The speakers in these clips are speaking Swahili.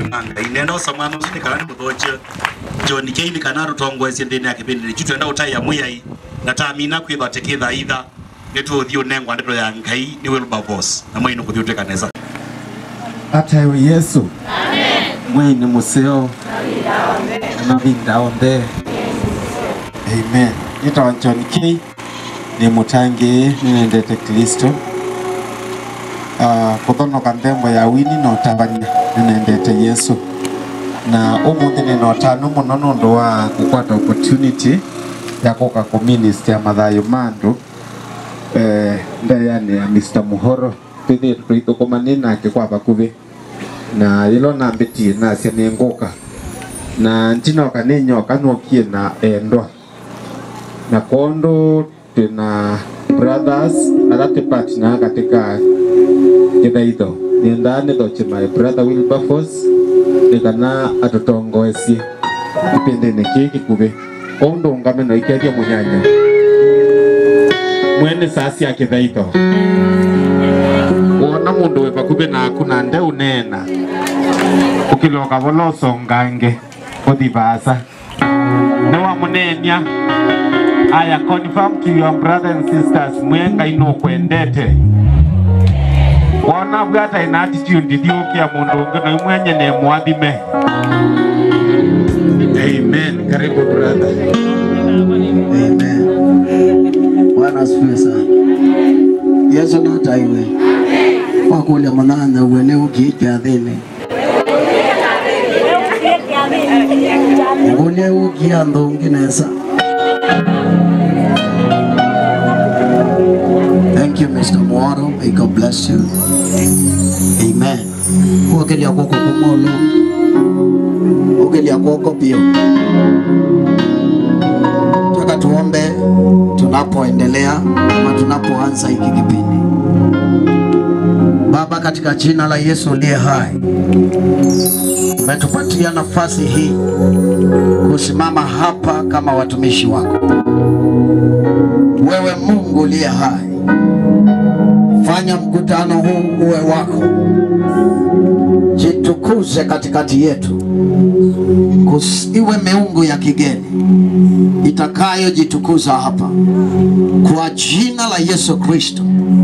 nanga ineno samano sini kana muthoche John Kane kana rutongo esende ne akibindi kitu enda utaya muyai natamina kwitha tekitha itha netu thio nengwa ndeto ya ngai ni Wilberforce na mwe ino kuthiote kaneza ata Yesu amen mwe ni museo na binda onde amen ita John Kane ni mutangi nendete Kristo kuthono kandembo ya wini no tabania nendete Yesu na umuthi ni no tano muno ndo wa kukwata opportunity ya koka ku ministry ya mathayo mandu ndayani ya Mr. Muhoro pidi tuito kumanina kwa bakuve na ilo na mbiti na sene ngoka na ntino kanenyo kanokie na endwa na kondo tena brothers alate partner katika kidaito niendane doche my brother Wilberforce nikana atotongoesie kipende nekiki kube kondo ngameno ikeje munyanya mwene sasi ya kidaito wona mundu we bakube na kuna nde unena ukiloka boloso ngange kodibasa newa munenya aya confirm to your brothers and sisters mwenga ino kwendete wona bwata ina attitude ndiokia mundu ngeno mwenye ne mwathime amen karibu brother amen Bwana asifiwe sana Yesu na taiwe amen kwa kule manana uele ukija thini ule ukia ndonginesa. Thank you, Mr. Mwaro. May God bless you. Amen. Ukelia koko kumolo. Ukelia koko pio. Taka tuombe tunapoendelea ama tunapoanza hiki kipindi. Baba, katika jina la Yesu aliye hai, umetupatia nafasi hii kusimama hapa kama watumishi wako. Wewe Mungu uliye hai, fanya mkutano huu uwe wako. Jitukuze katikati yetu. Iwe miungu ya kigeni itakayo jitukuza hapa kwa jina la Yesu Kristo.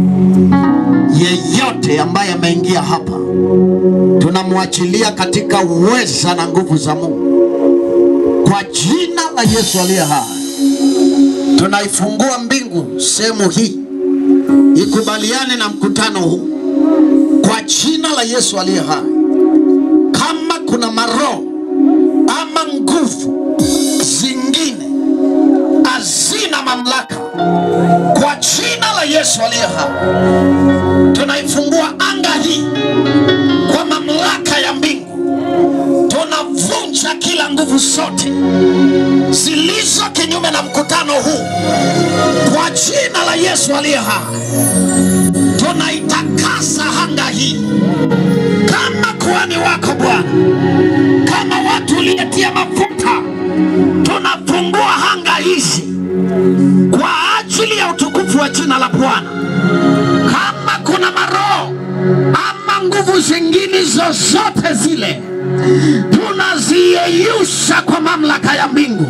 Yeyote ambaye ameingia hapa tunamwachilia katika uweza na nguvu za Mungu kwa jina la Yesu aliye hai. Tunaifungua mbingu sehemu hii ikubaliane na mkutano huu kwa jina la Yesu aliye hai. Kama kuna maroho ama nguvu zingine hazina mamlaka, kwa jina la Yesu aliye hai tunaifungua anga hii kwa mamlaka ya mbingu. Tunavunja kila nguvu zote zilizo kinyume na mkutano huu kwa jina la Yesu aliye hai. Tunaitakasa anga hii kama kuhani wako Bwana, kama watu uliyetia mafuta. Tunafungua anga hizi kwa ajili ya utukufu wa jina la Bwana. Kama kuna maroho ama nguvu zingine zozote zile, tunaziyeyusha kwa mamlaka ya mbingu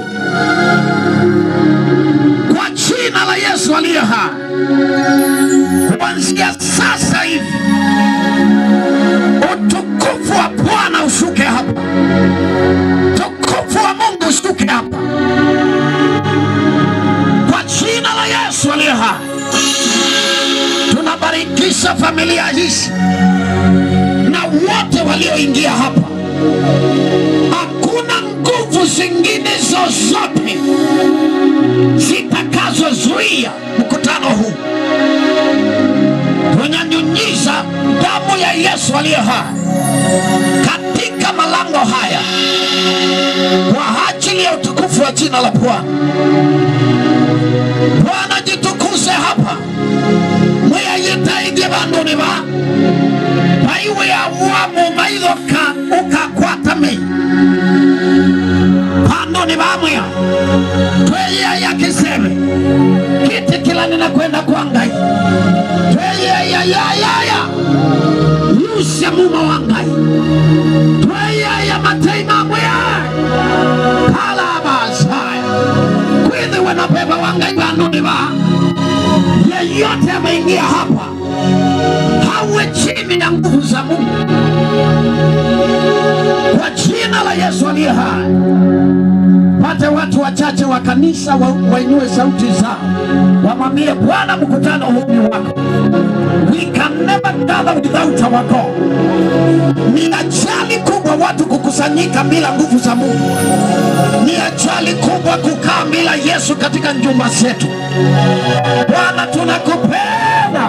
kwa jina la Yesu aliye hai. Kuanzia sasa hivi utukufu wa Bwana ushuke hapa, utukufu wa Mungu ushuke hapa kwa jina la Yesu aliye hai. Tunabarikisha familia hizi na wote walioingia hapa. Hakuna nguvu zingine zozote zitakazozuia mkutano huu. Tunanyunyiza damu ya Yesu aliye hai katika malango haya kwa ajili ya utukufu wa jina la Bwana. Bwana, jitukuze hapa. Mwaya yetaidye bandu ni ba baiwe ya wamu maidoka ukakwata me bandu ni ba mwaya tweye ya kisebe kiti kila nina kwenda kwa ngai tweye ya Lucia muma wa ngai tweye Yesu aliye hai. Pate watu wachache wa kanisa wainue sauti zao, wamwambie Bwana, mkutano huu ni wako. We can never gather without our God. Ni ajali kubwa watu kukusanyika bila nguvu za Mungu. Ni ajali kubwa kukaa bila Yesu katika nyumba zetu. Bwana, tunakupenda.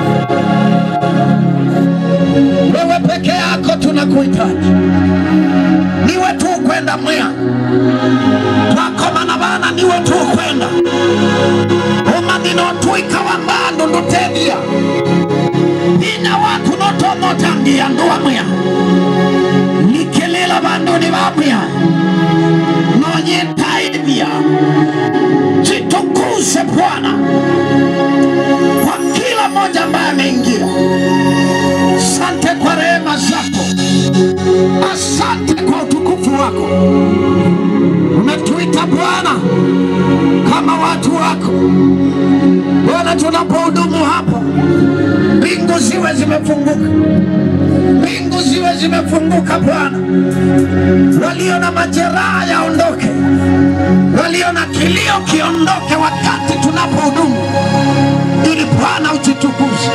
Wewe peke yako tunakuhitaji. Niwe tu kwenda mwea wako manabana, niwe tu kwenda umanino tu ikawambando ndotegia ina watu noto notangia ndoa mwea nikelela bando ni babwea nonye taibia. Jitukuze Bwana kwa kila moja ambaye ameingia. Asante kwa rehema zako, asante kwa utukufu wako. Umetuita Bwana kama watu wako. Bwana, tunapohudumu hapo, mbingu ziwe zimefunguka, mbingu ziwe zimefunguka Bwana. Walio na majeraha yaondoke, walio na kilio kiondoke wakati tunapohudumu, ili Bwana ujitukuze.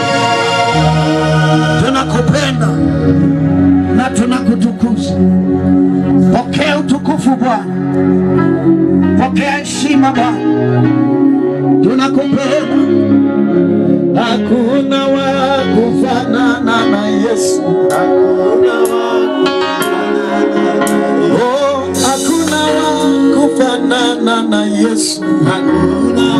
Tunakupenda na tunakutukuza. Pokea utukufu Bwana, pokea heshima Bwana. Tunakupenda. Hakuna wa kufanana na Yesu. Hakuna wa kufanana na Yesu. Hakuna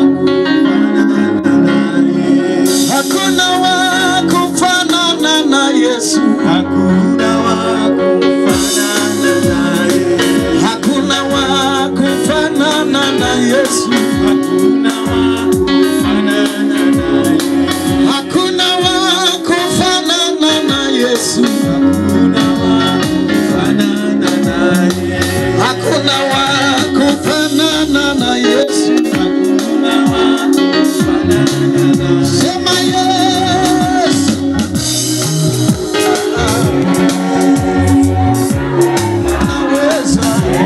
wa kufanana na Yesu. Hakuna wa kufanana na Yesu. Hakuna wa kufanana na Yesu. Hakuna wa kufanana na Yesu. Hakuna wa kufanana na Yesu. Hakuna wa kufanana na Yesu. Hakuna wa kufanana na Yesu. Hakuna wa kufanana na Yesu. Sema yes. Anaweza.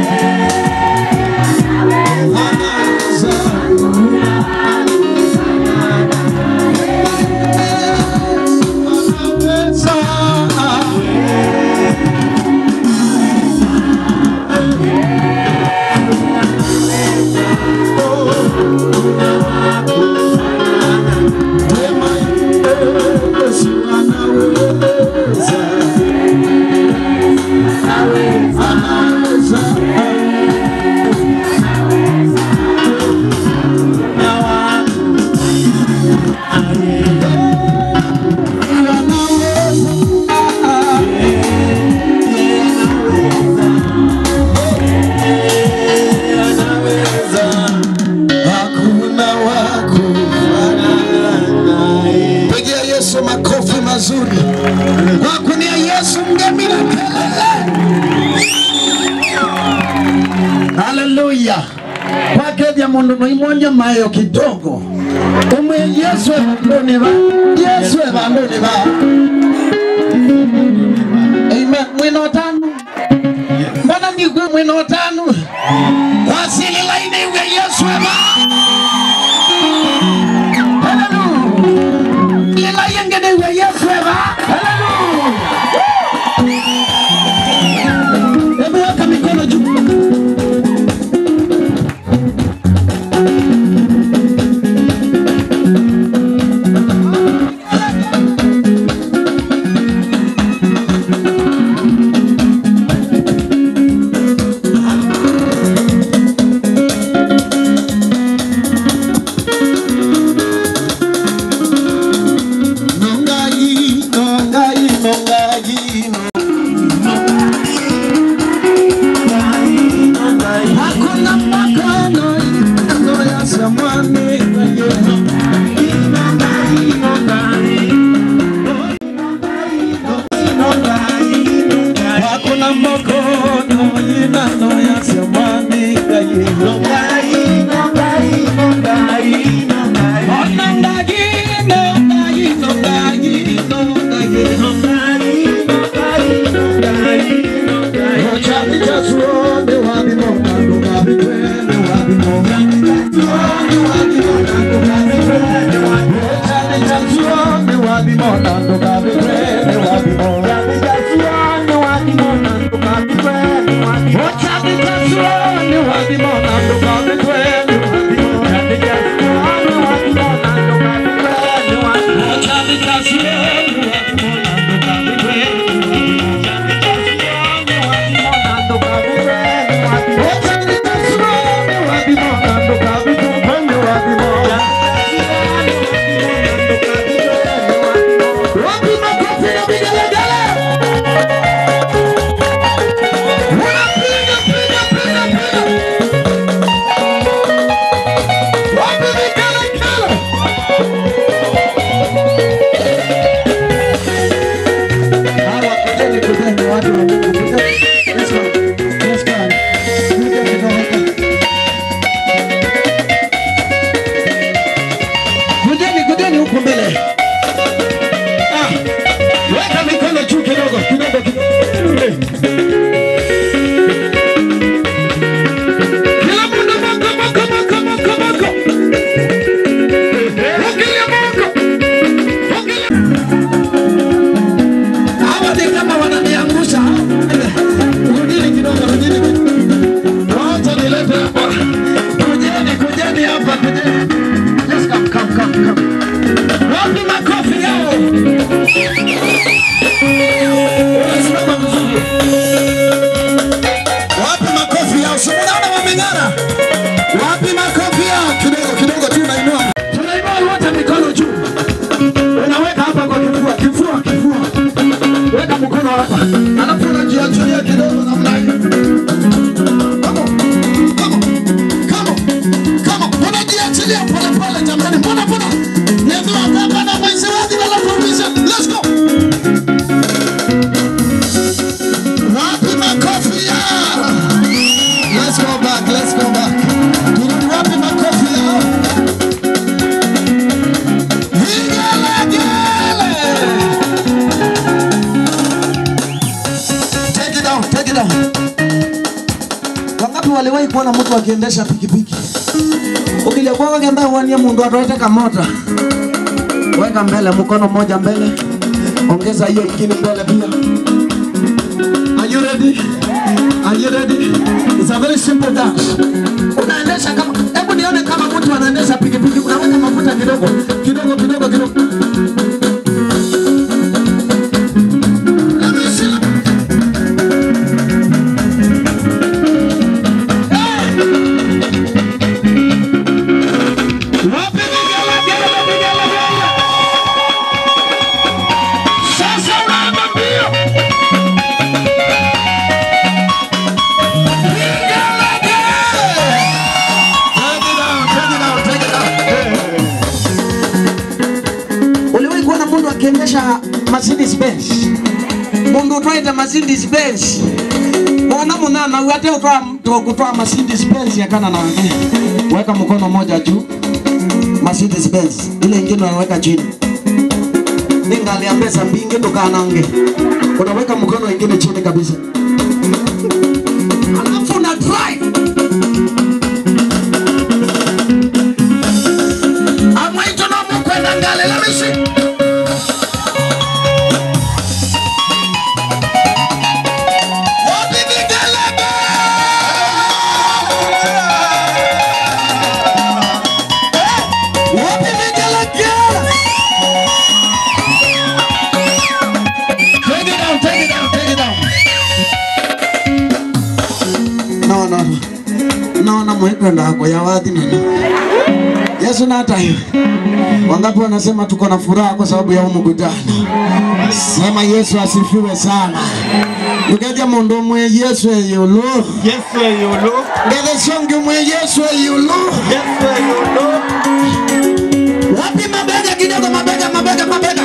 Hallelujah. Kwake ya mundu noimonya mayo kidogo. Umwe Yesu ebandoni ba. Yesu ebandoni ba. Amen. Mwino tano. Mbona migwe mwino tano. Wasili laini uwe Yesu eba. Hallelujah. Lila yengene uwe Yesu eba. Hallelujah. Ebu waka mikono juu. Charlie. Waliwahi kuona mtu akiendesha pikipiki. Ukija kwa wake ambaye wania mundu atoete kamota. Weka mbele, mkono mmoja mbele. Ongeza hiyo ingine mbele pia. Are you ready? Are you ready? It's a very simple dance. Unaendesha kama, hebu nione kama mtu anaendesha pikipiki. Unaweka mafuta kidogo, kidogo, kidogo, kidogo. Akiendesha Mercedes Benz. Mundu twaita Mercedes Benz. Mwana munana wate kutoa Mercedes Benz yakana na wake. Weka mkono moja juu. Mercedes Benz. Ile ingine unaweka chini. Ningalia pesa mbingi tukanange. Unaweka mkono ingine chini kabisa. Alafu na drive. Amwaito na mkwenda ngale la mishi. Naona mwekenda hako ya wadhi nini. Yesu na hata hiyo. Wangapi wanasema tuko na furaha kwa sababu ya mkutano. Sema Yesu asifiwe sana. Tukaja mundu mwe Yesu yulu. Yesu yulu. Ngele songi mwe Yesu yulu. Yesu yulu. Wapi mabega kidogo, mabega, mabega, mabega.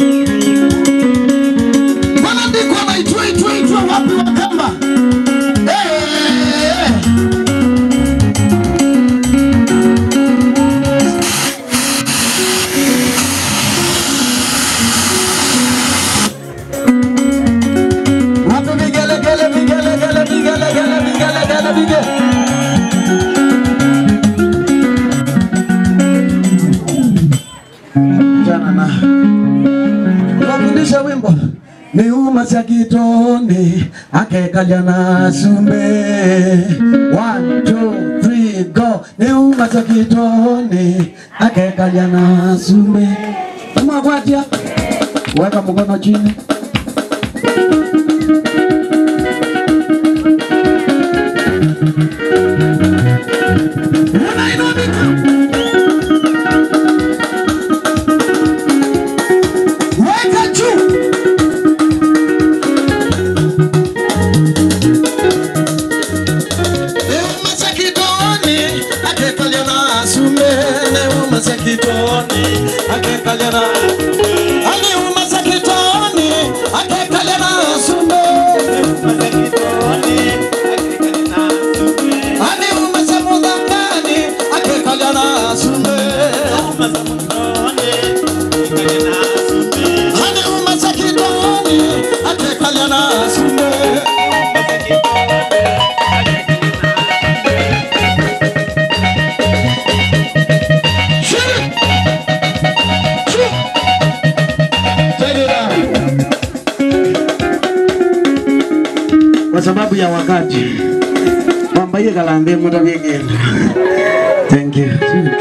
Wana ndiko na itwa wapi wakamba. masakitoni akekalia na sumbe. 1 2 3 go. Neu masakitoni akekalia na sumbe. Kama kwatia weka mkono chini. Weka juu. Masakitoni akekalia ali masakitoni akekalia sumbe masakitoni akekalia sumbe ali masamudangani akekalia sumbe masamudangani akekalia sumbe ali masakitoni akekalia sumbe kwa sababu ya wakati kwamba ile kalambe muda wengine. Thank you.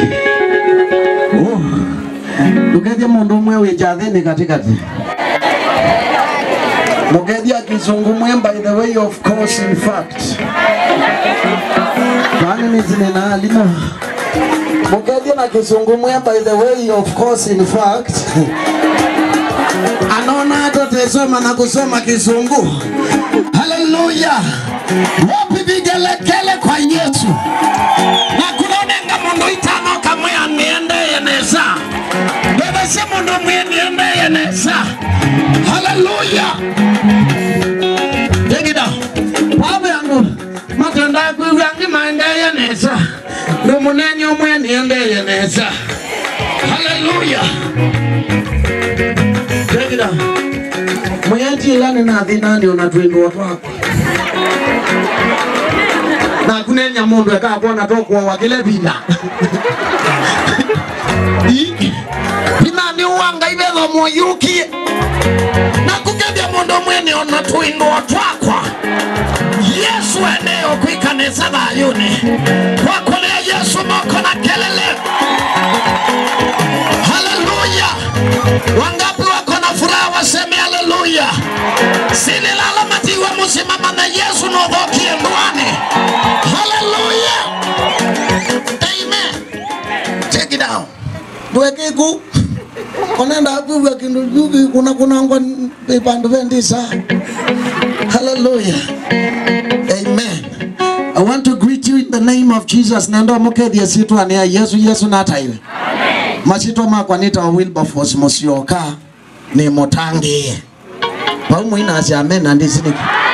Oh, ukaje mundu mwewe jatheni katikati. Mugedia kizungu mwemba in the way of course in fact. Bani nizine na alima. Mugedia na kizungu mwemba in the way of course in fact. Anaona hata tesoma na kusoma kizungu. Hallelujah. Wapi vigelegele kwa Yesu. Na kunonenga mundu itano kamwe aniende yeneza. Bebe se mundu mweniende yeneza. Hallelujah. Take it down. Wabe yangu matenda kuyangi maende yeneza. Numunenyo mweniende yeneza. Hallelujah. Take it down. Mwenyeji ilani na adhinani unatuindu watu wako. Na kunenya mundu ya kaa bona tokuwa wakile bila. Inani uwanga ibezo moyuki. Na kukedia mundu mwene unatuindu watu wako. Yesu eneo kuikanisa Zayuni. Wako lea Yesu moko na kelele. Hallelujah. Wangapi wako na furaha waseme hallelujah. Sili lalamati wa musimama na Yesu no dhokie ndwani. Hallelujah. Amen. Check it out. Duweke ku. Konenda hapu wa kindujubi kuna ngwa ipandu vendisa. Hallelujah. Amen. I want to greet you in the name of Jesus. Nendo mokedi situ ania Yesu nata iwe. Amen. Machito makwanita wa Wilberforce Musioka ni motangi. Paumu ina asi amen na ndisini.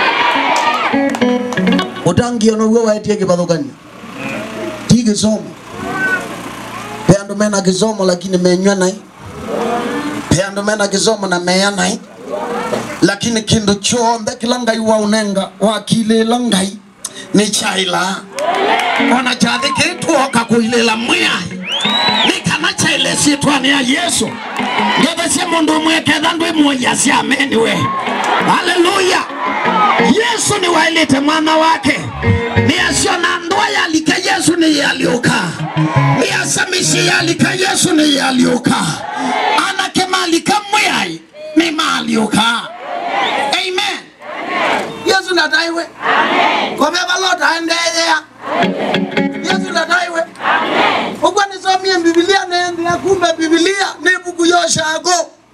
Motangi ono uwe waitie kibadokani. Tiki somo. Peando mena kisomo lakini menywa nai. Peando mena kisomo na meya nai. Lakini kindu chombe kilangai wa unenga wakile langai ni chaila. Ona chadhi kitu oka kuilela mwai. Nikana chaile sitwani ya Yesu. Ngebe siya mundu mweke dhandu mwoja siya ameni we. Hallelujah. Yesu ni wailite mwana wake. Ni asio na ndoa ya alika Yesu ni yalioka. Ni asamishi ya alika Yesu ni yalioka. Anakema alika mwai ni maalioka. Amen. Yesu nataiwe. Amen. Kwa beba lota endelea. Yesu nataiwe. Amen. Ukwa nisomie Biblia nende ya kumbe Biblia ni buku yoshago.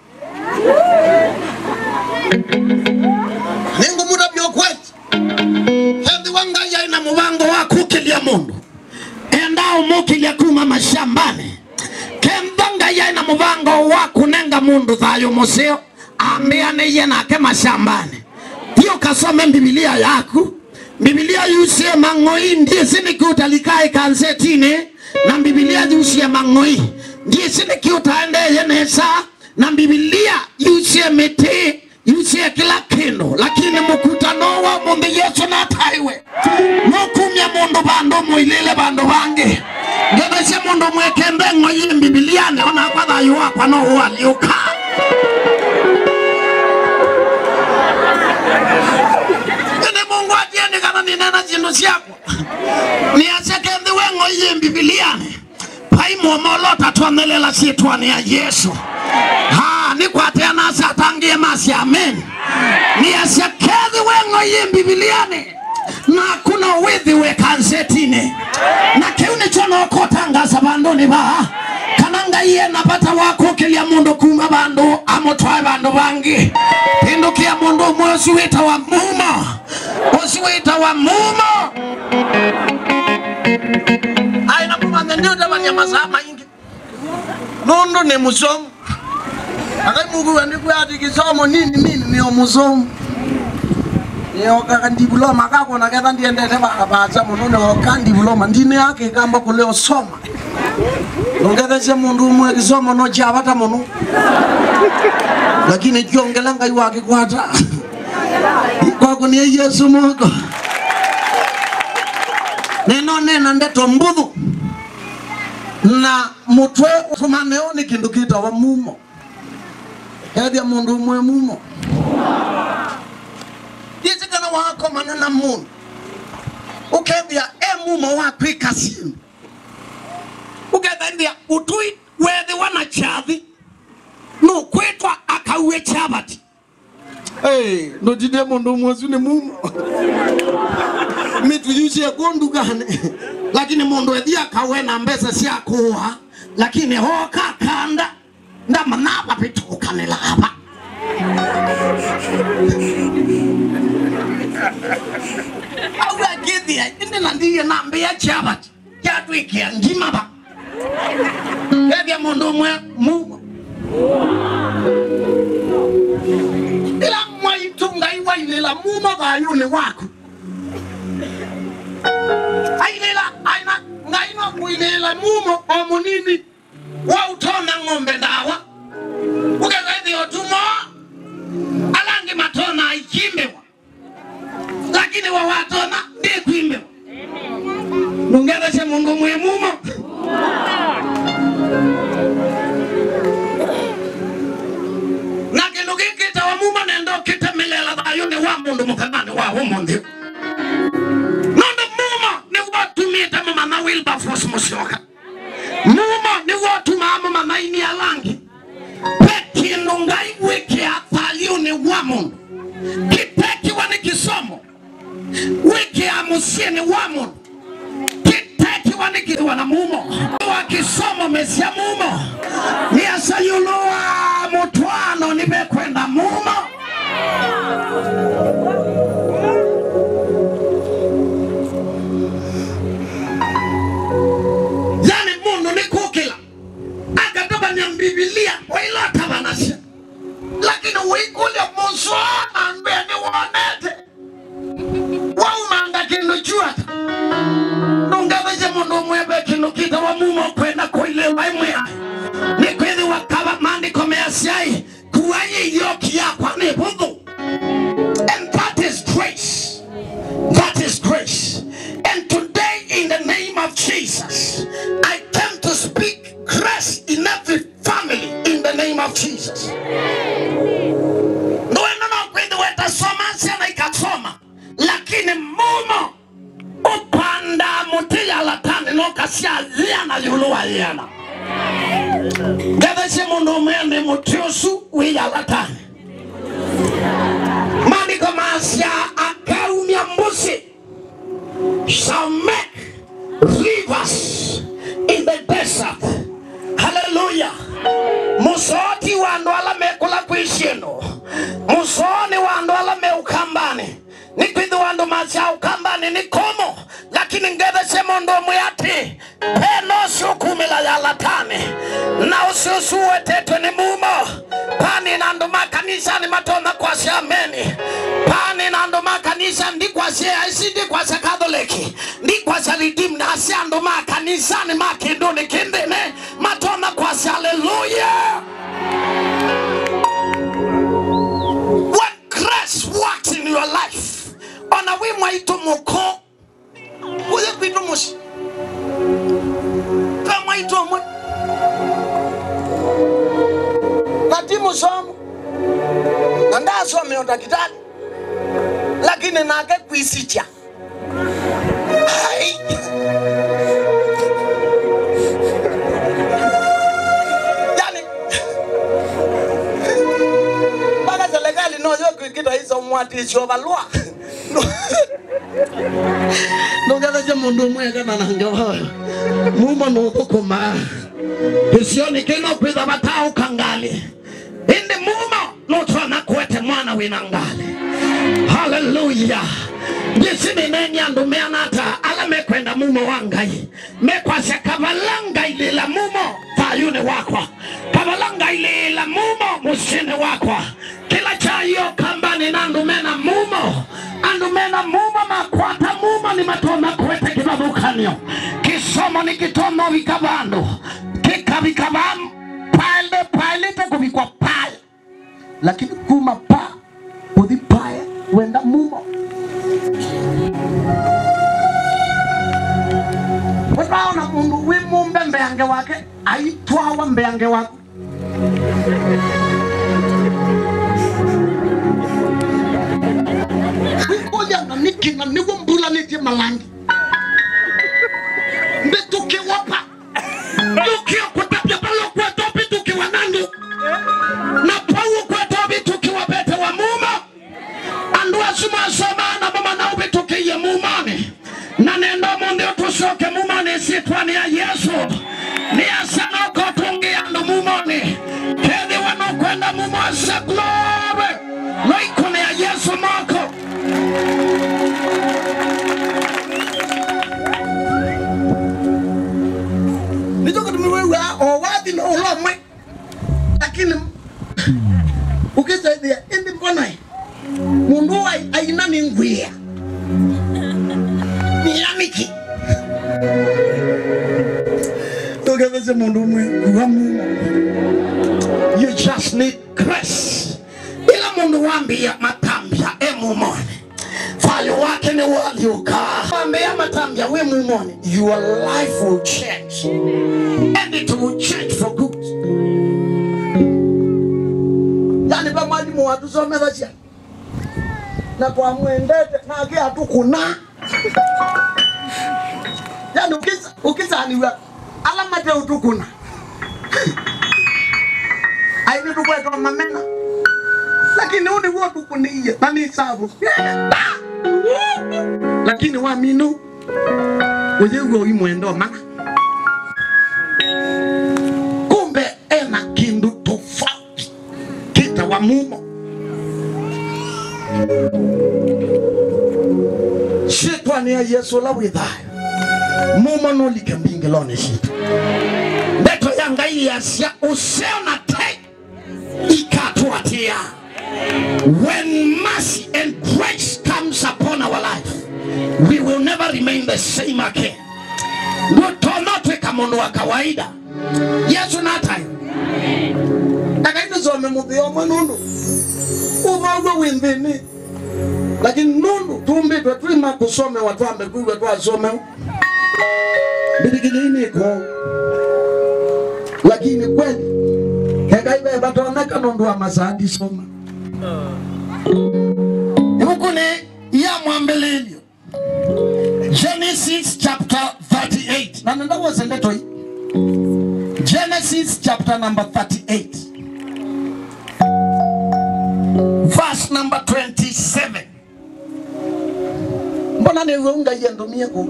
Ningu muda biokweti. Hendi wanga ya ina mubango wa kukilia mundu. Enda umukilia kuma mashambani. Kembanga ya ina mubango wa kunenga mundu thayo museo. Ambiane yena ke mashambani. Hiyo kasome Biblia yaku. Biblia yusie mangoi ndiye sini kiutalikae kansetini. Na Biblia yusie mangoi ndiye sini kiutaende yenesa. Na Biblia yusie meti yusie kila kino. Lakini mkutano wa mundu Yesu na taiwe. Mukumya mundu bando muilile bando wange. Ngebese mundu mwekembe ngoyi Biblia ne ona kwa dhayu wakwa no waliuka. na zindu siako ni asekendi wengo iye Bibiliani pai momolota tuanelela sitwani ya Yesu ni kwa tena satangie masi amen ni asekendi wengo iye Bibiliani na kuna withi we kansetine na kiuni chono kotangaza bandoni ba kananga iye napata wako kilia mundu kuma bandu amotwae bandu bangi pindukia mundu mwezi wita wa mumo usiwita wa mumo aina kumanda ndio tabanya mazama ingi nondo ne musomo akai mugu wandi kwati kisomo nini ni omusomo kandi buloma kako na kenda ndiendete bakabaza munone wakandi buloma ndine yake kamba kuleo soma nongeze mundu umwe kisomo no chabata munu lakini kiongelanga iwake kwata kwako ni Yesu Mungu nena ndeto mbudhu na mutwe tumaneoni kindu kita wa mumo ya mundu umwe mumo yezekana wako manana mundu ukebya mumo wako ikasimu ukebya utui wethi wana chathi no kwetwa akawe chabati no jide mundu mwazu ni mumo mitu yushi ya kondu gane lakini mundu wethi akawe na mbesa siya kuwa lakini hoka kanda ndama napa pituka nila hapa awa githia indi nandiye nambia chabati yatu ikia njima ba kebya mundu mwe mumo ila mwaitunga iwa ilela mumo gayune wako ailela aina ngaino muilela mumo omunini wa utona ngombe dawa ukeza otumo alangi matona ikimbewa lakini wa watona ndiye kuimbewa nungeza se mungu mwe mumo na kinugi kita wa mumo nendo kita milela dayune wa mundu mukanani wa humondi nondo mumo ni watu mita mama na Wilberforce Musyoka mumo ni watu mama na ini alangi peki nungai wiki ataliune wa mundu kipeki wani kisomo wiki amusieni wa mundu kiteki wani kiwa na mumo wa kisomo mesia mumo ni asayuluwa mutuano nibe kwenda mumo yani mundu ni kukila akatoba ni Biblia wailata banasya lakini wikulia muso ambe ni wanete waumanga kinu juata nungaveje mundu mwebe kinu kita wa mumo kwenda koile waimwea ni kwezi wakaba mandi komeasiai kuwaye yoki yakwa ni bungu and that is grace. That is grace. And today in the name of Jesus I came to speak grace in every family in the name of Jesus. No kwenda weta soma sana ikasoma lakini mumo upanda mutila latani no kasia liana yuluwa liana gadeshe mundu mwende mutiosu wiya latani maniko masia akaumia mbusi shall make rivers in the desert. Hallelujah. Musoti wando ala mekula kuishino musoni wando ala me ukambani nikwidhi wando masia ukambani ni komo lakini ngede semondo muyati peno sukumila ya latani na ususuwe teto ni mumo pani nando makanisa ni matona kwa siameni pani nando makanisa ndi kwa siaisi ndi kwa sa katholiki ndi kwa sa redeem na siando makanisa ni makinduni kindine matona kwa si hallelujah. When grace works in your life ona wimwa ito moko uye kuito moshi kama ito mwe katimu somo nanda some ondakitali lakini nake kuisicha Ai. Yani bana serikali no yo kita hizo mwati sio balwa. No gada je mundu mwega na nangwa. Mumba no kokoma. Isioni kino kwitha batao kangali. Indi mumo no twana kwete mwana winangali. Hallelujah. Yesini nenya ndumeana ata ala mekwenda mumo wangai. Mekwase kabalanga ile la mumo fayune wakwa. Kabalanga ile la mumo musine wakwa. Kila chayo kambani na ndumena mumo. Andumena mumo makwata mumo ni matona kwete kibabukanyo. Kisomo ni kitomo vikabando. Kikabikabam pale te kubikwa pale. Lakini kuma pa udi pale wenda mumo. Wakaona mundu wimu mbembeange wake aitwawa mbeange wake. Wikoja na niki na nigo mbula niti malangi. Mbetuke wapa. Tukio kutapia palo kwa topi tukiwa nandu. Na pawu kwa topi tukiwa bete wa muma. Andua suma na mama na ube tukiye mumane. Na nendo monde otusoke mumane sitwani ya Yesu. Ni asana kotungi ando mumane. Kede wano kwenda mumasa glory. Loikone ya Yesu mako. Nitoka tumiwewe owadi na olomwe. Lakini ukisaidia indi mkonai. Mundu wa aina ni ngwia. Ni amiki. Togeveze mundu mwe kuhamu. You just need grace. Ila mundu wambia matambia mumone. Fali wake ni wali uka. Wambia matambia we mumone. Your life will change. And it will change for good. Yani pa mwalimu watu someza siya. Na kwa mwendete na ake hatukuna. Yani ukisa aniwa alamate utukuna. Aini tukweto mamena. Lakini uni wotu kuniye nani sabu. Lakini wa minu uyewe imwendo mana. Kumbe ena kindu tofauti kita wa mumo. Shetani ya Yesu la widhayo. Mumo no likambinge lone shitu. Beto yanga iyasya useona te ikatuatia. When mercy and grace comes upon our life, we will never remain the same again. Ndotonotwe kamono wa kawaida. Yesu natayo. Akaino zome mudhiyo mwenundu. Umago windhini. Lakini nundu tumbitwe tuima kusome watu ambekuwe tu asome. Bidigini ko. Lakini kweli kegaibe batoneka nundu wa masadi soma. Mukune ya mwambelelio. Genesis chapter 38. Na nenda wasende toi. Genesis chapter number 38. Verse number 27. Mbona ni unga yendo mieko?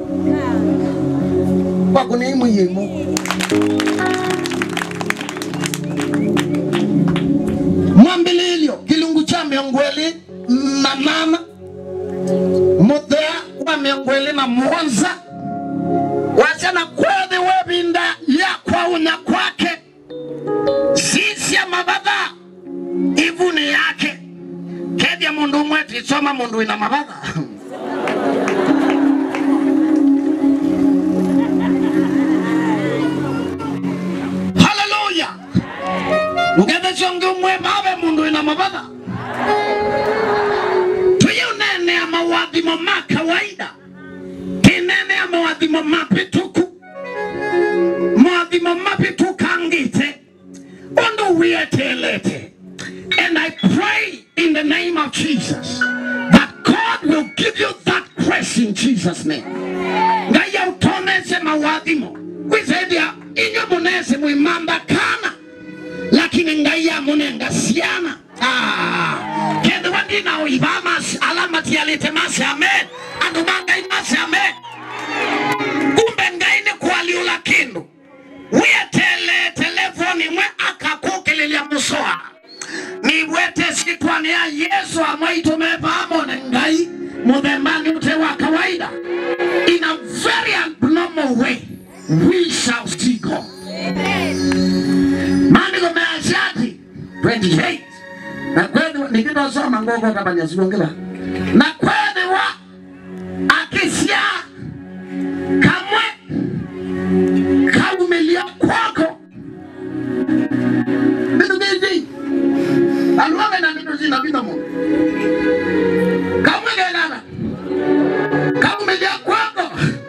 Kwa kunimu yemu. Mwambelelio kilungu cha miongweli na mama. Mudhea wa miongweli na mwonza. Wachana kwezi webinda ya kwa unya kwake. Sisi ya mababa ivuni yake. Kedia mundu mwetu isoma mundu ina mababa. Hallelujah. Ugeze chongi umwe babe mundu ina mababa. Tuyunene ya mawadhimo makawaida. Kinene ya mawadhimo mapituku. Mawadhimo mapituku angite. Ondo wetelete. And I pray in the name of Jesus that God will give you that grace in Jesus name. Ngaya utonese mawadimo. Kwizedia inyo munese muimamba kana. Lakini ngaya munenga siana. Kende wandina uibamas alamati alite masi amen. Andumanga imasi amen. Kumbe ngaine kualiula kindu. Uye telefoni mwe akakukililia musoa. Ni wete sikuane ya Yesu amaitu mepamone ngai. Mudembani ute wa kawaida. In a very abnormal way. We shall see God. Mandigo meashati 28. Na kweli nikito soma ngogo kabanya sibongela. Na kweli wa akisia kamwe kaumelia kwako. Bidu gidi. Aluame na bidu zina bina mo. Kamwe gelana. Kaumelia kwako.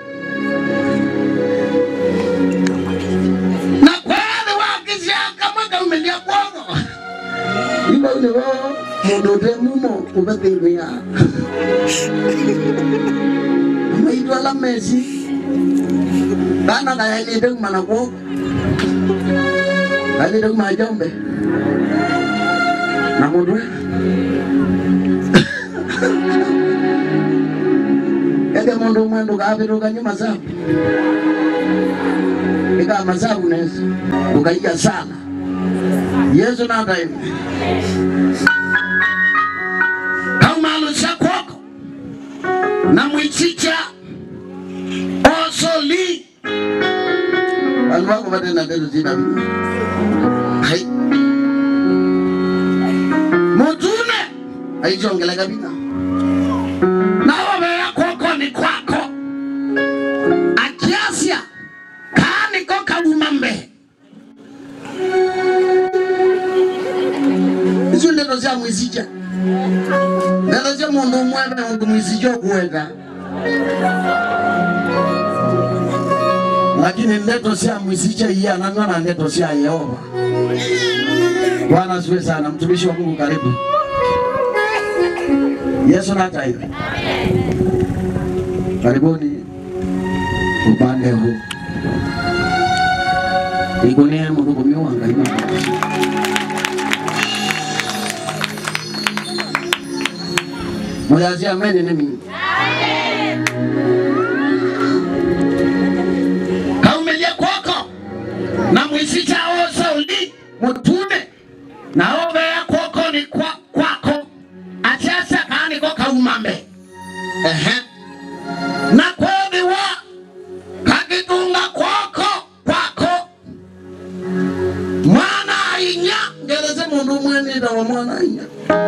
Na kweli wa akisia kamwe kaumelia kwako. Iba ule wao modote mumo ubetemia. Maitwa la Messi. Bana kaya ni deng manako. Kaya deng majombe. Namudwe. Ede mondo mwendo kabiru kanyuma sabu. Ika masabu nesi. Ukaiya sana. Yesu nata hivi. Kaumalu kwako na mwichicha osoli. Alwako bade na dedo zina bibi. Hai. Mutune. Haijongele kabina. Na wawe kwako ni kwako. Akiasia. Kaani koka umambe. Izo ndedo zia mwizicha. Ndedo zia mundu mwebe mundu mwizicho kuweka. Lakini ndeto zia mwizicha iya nangana ndeto zia Yehova. Bwana asifiwe sana. Mtumishi wa Mungu karibu. Yesu nata hivi. Karibuni upande huu. Ikunie mundu kumiwanga ima. Muyazi ameni nimi. Kaumelia kwako na mwisicha osa uli mutune na ove ya kwako ni kwako achasa kaani kwa kaumambe. Na kweli wa kakitunga kwako mwana inya ngereze mundu mwene da wa mwana inya.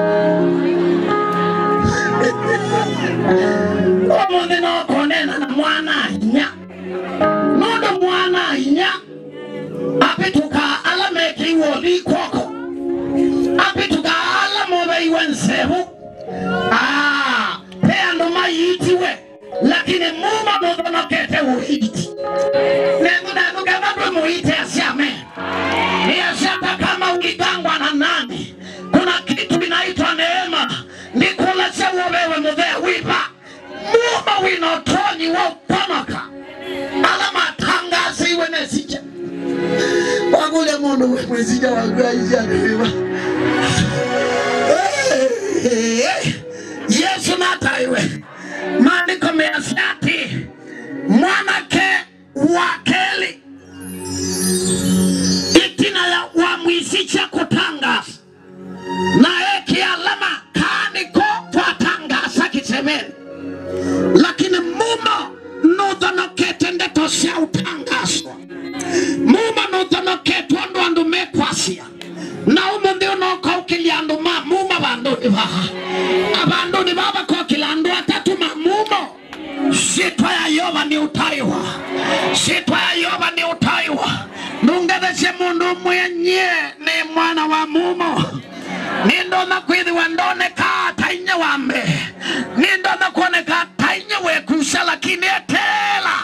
Omonde no konena na mwana inya. Nodo mwana inya. Apituka ala meki woli kwako. Apituka ala mobe iwensebu. Peando mayitiwe. Lakini muma modo no kete uhiti. Nengu kama muhiti asiame. Ni asiata kama ukitangwa na nani. Kuna kitu inaitwa neema. Nikula sewa wewe mudhea wipa. Muma winotoni wa upanaka. Alama tangasi iwe nesija. Wakule mundu mwezija wakua isya neema. Yesu nata iwe. Maandiko measiati. Mwanake wakeli. Itina ya wamwisicha kutangasa. Na eki alama kaniko twatangasa kisemeni. Lakini muma nudhono ketende tosia utangaswa. Muma nudhono ketwando andu mekwasia. Na umundi unoka ukiliandu muma bandu ni baha. Abandu ni baba kwa kilandu atatuma mumo. Shitwa ya Yoba ni utaiwa. Shitwa ya Yoba ni utaiwa. Nungedeshe mundu mwenye ni mwana wa mumo. Nindo na kwidi wandone ka tainya wambe. Nindo na kuone ka tainya wekusha lakini etela.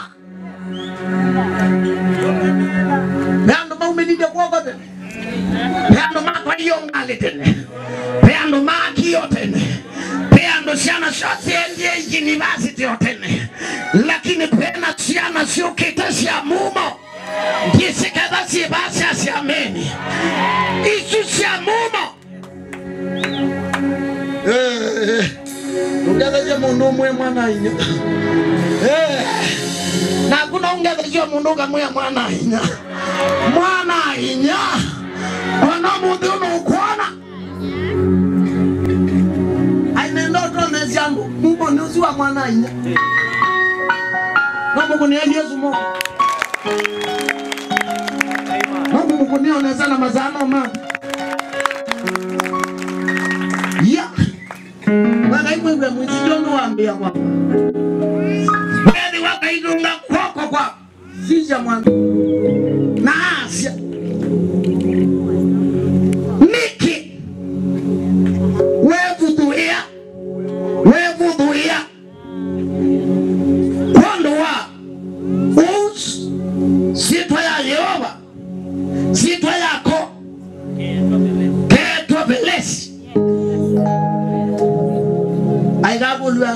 Peando maumenide kwa kote. Peando makwa yongali tene. Peando maki yotene. Peando siana shoti endie university yotene. lakini pena siana sio kitasi ya mumo ndisikeza si basi asiameni isu si ya mumo ungetheje mundu mwe mwana inya na kuna ungetheje mundu kamwe mwana inya ona mundu unokuona aina ndoto neziangu mungu ni usiwa mwana inya mungu ni Yesu mo mungu ni oneza na mazano ma ya waka imwe mwizijono waambia kwa wewe waka idunga kwako kwa sija mwana na Asia Niki wewe duia kondo wa us sitwa ya Yehova sitwa yako keto belesi aigabulwa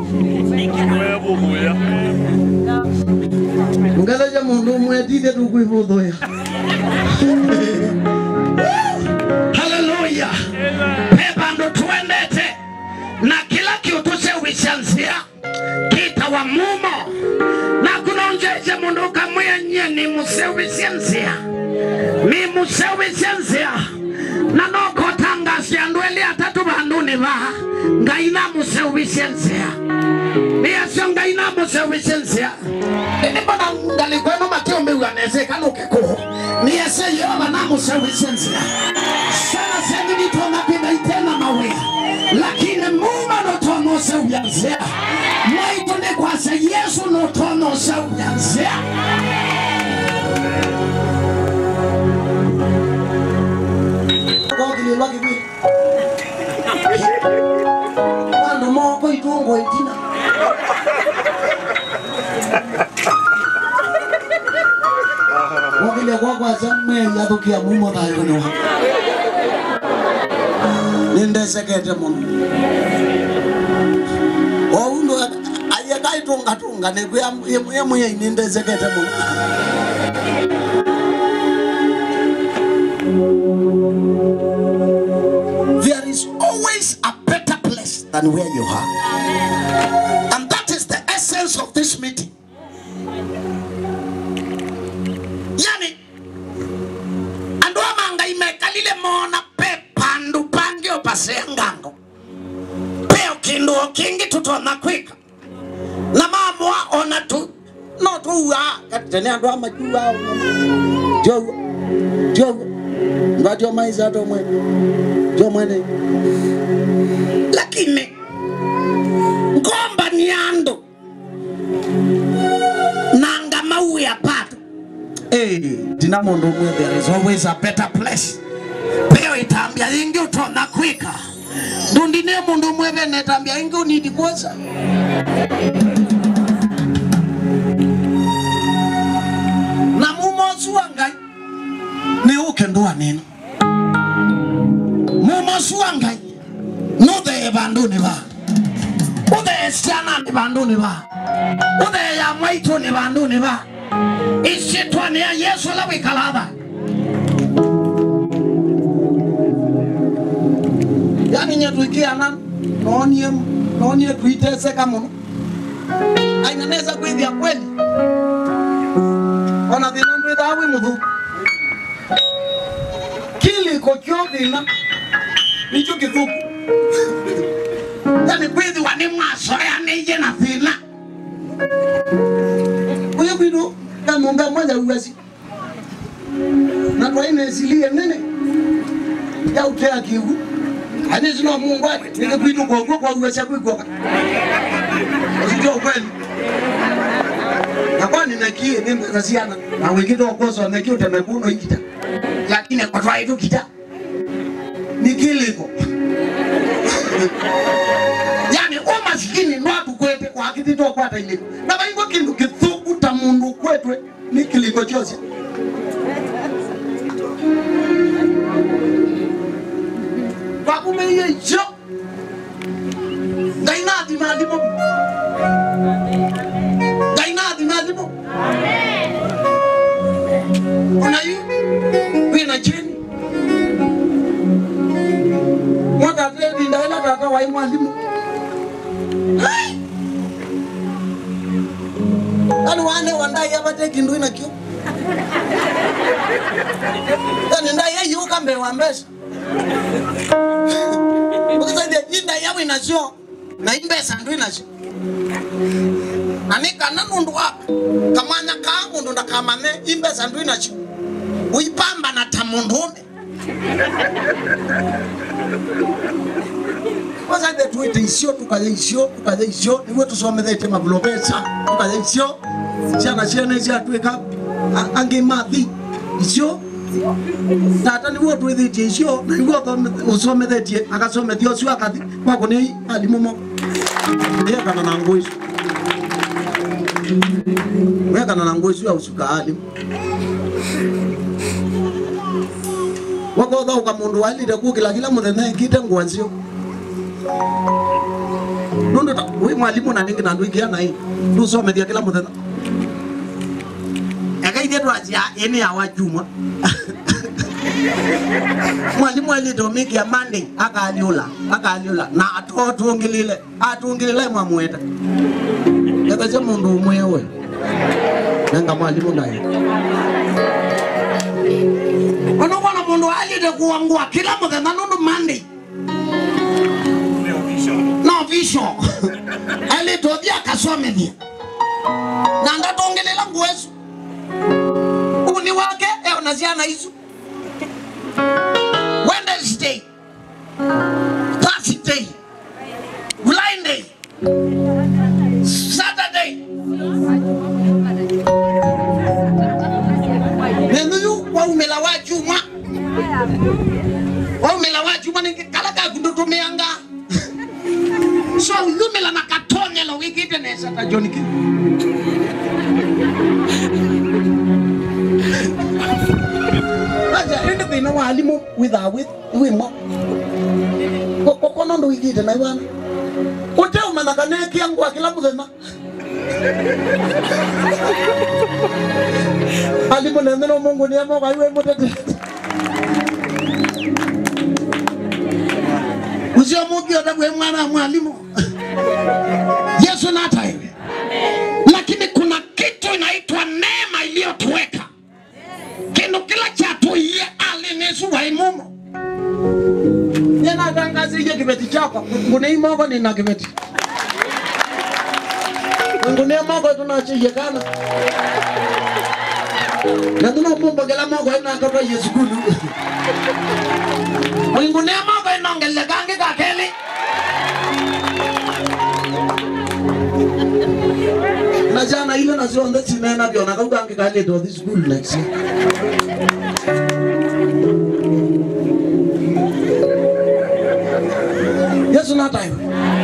ngalaje mundu mwedide dugwivudoya haleluya pepa ndo tuendete na kila kitu sewishansia kita wa mumo na kunonjeje mundu kamwenye ni musewishansia mi musewishansia na noko tangasia ndweli atatu banduni ba ngaina musewishansia niasio ngaina musewishansia nibona ngalikweno matiombe uaneze kanuke kuho niase Yehova na musewishansia sana sengi nitona pina itena mawea lakini muma notono seuyanzia mwaito ne kwasa Yesu notono seuyanzia Gogili logi bi Wando moko itungo itina Gogili kwa zamme ya dokia mumo da yono Ninde sekete muno Oundo ayeka itunga ne kuya yemuye ninde sekete muno There is always a better place than where you are. And that is the essence of this meeting. Yani, andwa manga imekalile mona pe pandu pangyo pasengango. Peo kindu kingi tutona kwika. Na mamwa ona tu. No tu wa. Katene andwa majua. Jogo. Ngadio maiza to mwe. Jo mwene. Lakini ngomba niando nanga mawe apata. Dinamondo mwe there is always a better place. Peo itambia ingi utona kwika. Ndundine mundu mwe vene tambia ingi unidi kwoza. Na mumosu wangai ni ukendua nino mumosu wangai nude banduni ba ude siana ni banduni ba ude ya mwaito ni banduni ba isitwa ni ya Yesu la wikalada yani nyetuikia na nonie tuitese kama ainaneza kuivya kweli ona dhina ndwe mudhu kili kokyovina nicho kithuku yani kwithi wani mwaso yani jena thina uyo bidu kamombe mmoja uwezi na kwa ine silie nene ya utea kiwu ani zino Mungu ati ile bidu kwa uwezi kwa usijua kweli na kwa ninakie mimi nasiana na wengine wakoso wamekio temekuno ikita lakini kwa twaitu kita nikiliko yani umasikini nwatu kwete kwa kitito kwata iliko na baingo kindu kithuku ta mundu kwetwe nikiliko chose bakume ye jo ngaina di madimo Dainadi nadimo. Unayu wina chini. Mwaka tedi ndaela tata wa mwalimu. Ani wane wandai abate kindu ina kyo. Ani ndai yuka mbe wambesa. Ukisaidia inda yawe inasio na imbesa ndu inasio. Nani kana nundu wako kamanya kangu ndo ndakamane imbesa ndu inasio. Uipamba na tamundume. Kwanza ndio tuite isio tukaje isio niwe tusome thete mablobesa tukaje isio chana chene cha tueka ange mathi isio tata niwe tuite isio niwe usome thete akasome thio sio akathi kwako ni alimumo ndio kana na ngoi wewe kana na ngoi sio usuka alimu wako dhauka mundu walide kukila kila muthenya kite ngwanzio Nundo ta we mwalimu na ningi na ndwingia na hii ndu some dia kila muthenya akaithia twajia ene ya wajuma mwalimu alito miki ya Monday akaliula na atungilile mwamweta yakaje mundu mwewe nanga mwalimu naye Ono mundu alide kuangua kila muthenya nundu Monday no vision alitodia kasome dia na ndatongelela ngwezo uni wake unaziana hizo Wednesday Thursday Friday Saturday nenu wa umela wa juma ni kalaka kundutumeanga so lumela na katonya lo wiki tenesa ta John K. Aja ende bina walimu with mo. Kono ndo wiki tena bwana. Ute umelaka neki yangu akila muthenya. Alimu neno Mungu ni amo kaiwe mutete. Uzio Mungu yote mwana mwalimu. Yesu nata hivi. Lakini kuna kitu inaitwa neema iliyotuweka. Kino kila chatu ye alinesu wa imumo. Nena tangazi ye kibeti chako. Ngune imogo ni na kibeti. Ngune imogo tunachiye kana. Na tunapumba kila mogo ina kapa Yesu kulu. Ngune imogo inongele gange kakeli. Na jana ile na zonde sinena biona kauka ngikale do this school next year. Yesu na time.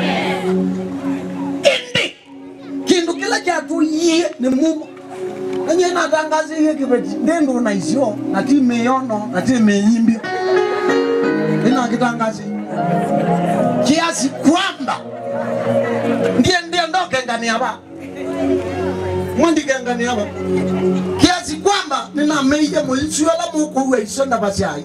Indi kindu kila chatu yie ni mumo. Nanye na tangazi yeye kibeti ndendo na isio na time yono na time yimbio. Ina kitangazi. Kiasi kwamba ndiye ndoke ngani hapa. Mwandi gangani hapa. Kiasi kwamba nina meija mulichwa la muku we isonda basiai.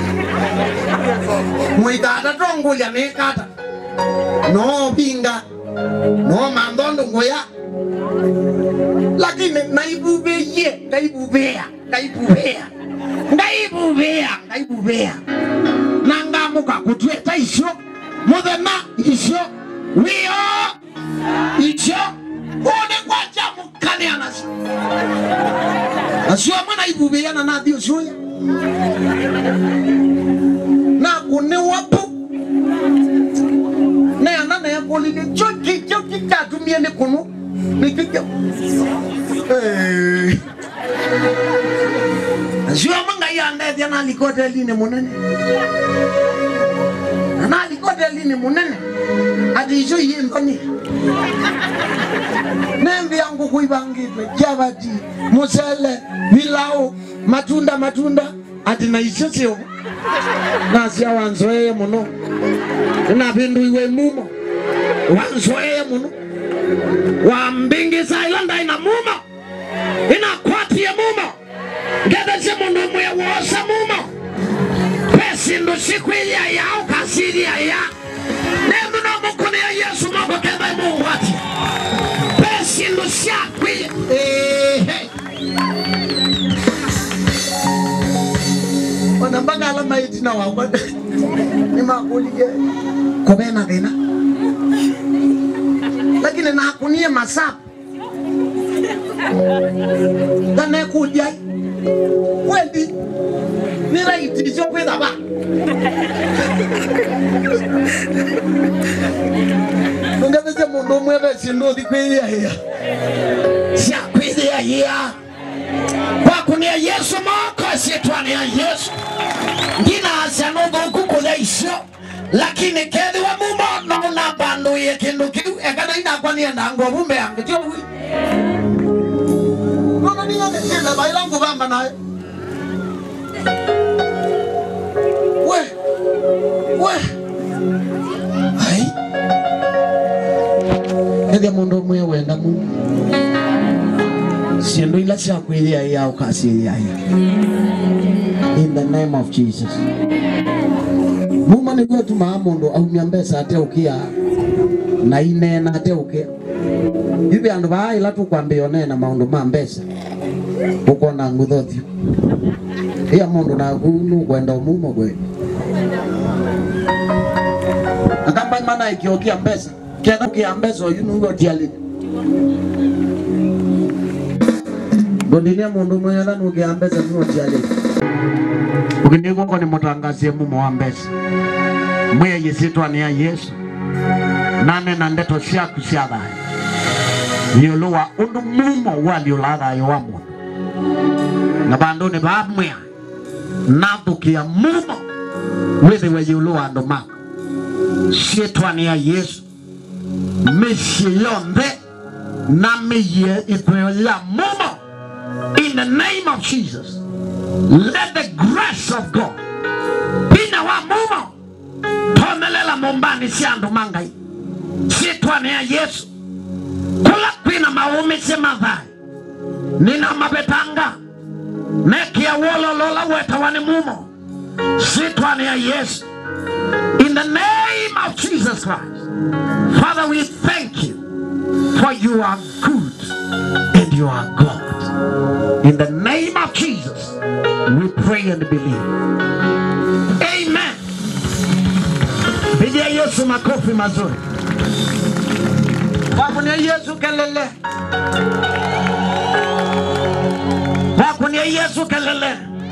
Mwikata tongulia nekata. No binga. No mandondo ngoya. Lakini naibubea. Nangamuka kutweta isho. Muthema isho. Wio isho. One kwa jamu kani anasi. Asua mwana ibubea na nathi usuya. Na kune wapu. Na ya nana ya kolile choki katumie ne kunu. Nikike. Asua manga ya ndethi ya nalikote line munene. Nalikote line munene. Adi iso iye mbani. Nembi yangu kuibangitwe Javati, musele, vilao, matunda ati na isosio nasi ya wanzoeye muno. Unapindu iwe mumo wanzoeye muno. Wambingi za ilanda ina mumo. Inakwati ya mumo. Gede se mundu mwe wosa mumo. Pesi ndo siku ya ukasiri ya. Nemu na mukuni ya Yesu moko keba imu wati. Pesi ndo siku ya. Wanambaga alama itina wakwa. Nima kulige. Kobena dena. Lakini na hakunie masapu. Dane kujai. Wendi. Nira itilisho kweda ba. Nungabeze mundu mwebe sindo di kwezi ya hiya. Siya kwezi ya hiya. Wakunia Yesu moko sitwani ya Yesu. Ngina asianogo kukule isyo. Lakini kedi wa mumo na unabandu ye kindu kiu. Ekana inakwani ya nango wumbe yangu. Tiyo hui. Nono niya nesile bailangu bamba nae. We. Hai. Kedi mundu mwe wenda mu. Siendo ila siya kweli ya ukasiri ya. In the name of Jesus. Muma ni kwa tumahamundo au miambesa ate ukia na inena ate ukia. Hivi andu baa ila tu kwa mbiyone na maundu mambesa. Uko na ngudothio. Iya mundu na gunu kwenda umumo kwe. Akamba imana ikiokia mbesa. Kena ukia mbesa yunu ugo diali. Gondinia mundu mwela nukia mbesa nugo diali. Ukiniko kwa ni mutangazie mumo wa mbesa. Mwe yisitwa ni ya Yesu. Nane na ndeto siaku siadai. Yuluwa undu mumo wali ulaga yuwa mundu. Na bandoni baamwea. Nathukia mumo. Withe we yuluwa andu mako. Sitwa ni ya Yesu. Mishi yonde. Na miye ituyola mumo. In the name of Jesus. Let the grace of God Pina wa mumo Tomelela mumbani siandu mangai Sitwane ya Yesu Kula kwina maumi simadhai Nina mabetanga Nekia wolo lola weta wani mumo Sitwane ya Yesu In the name of Jesus Christ Father, we thank you For you are good And you are God In the name of Jesus We pray and believe. Amen. Pigia Yesu makofi mazuri. Wakunia Yesu kelele. Wakunia Yesu kelele.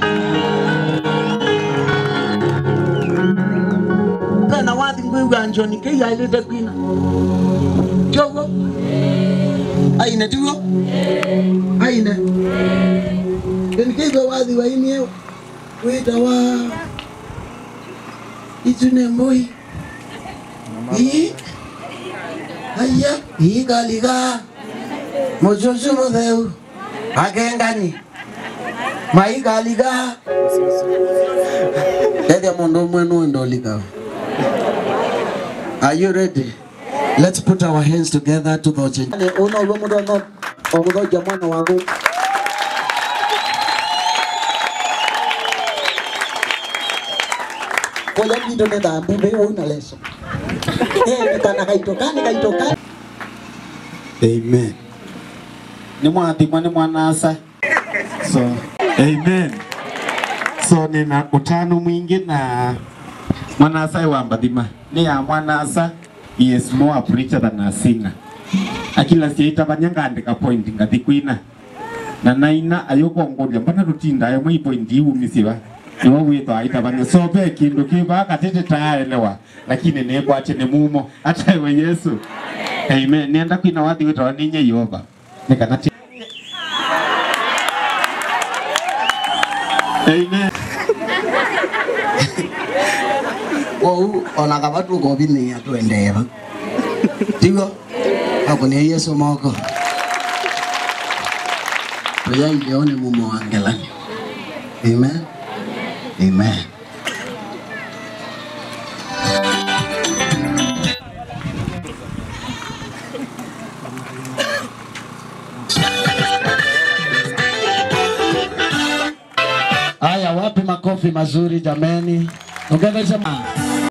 Kana wadi nguga anjoni ke ya ile kwina. Jogo. Aina tuo. Aina. Kenkigo wadi wa inye weta wa itune moi aya galiga mojojo modeu agengani mai galiga Dede mondo mwenu ndolika. Are you ready? Let's put our hands together to the church. Uno lomudo no omudo jamano wangu. Kola bido ne da bibe una leso. Kana kaitoka. Amen. Ni mwana asa. So, amen. So nina utano mwingi na mwana asa wa mbadima. Ni ya mwana asa, he is more a preacher than a singer. Akila siya banyanga andika point ngati kuina. Na naina ayoko ngoja mbana rutinda ayo mwi point yu misiwa. Iwa wito aitabanya sobe kindu kiba katete taelewa. Lakini neko ache ne mumo hata we Yesu. Amen. Nienda kuina wadi wito ninye yoba. Nikanati. Amen. Wau onakabatu ko bini ya tuendeva. Tigo ako ni Yesu moko. Pia ione mumo angelani. Amen. Amen. makofi mazuri jameni. Ongeza sema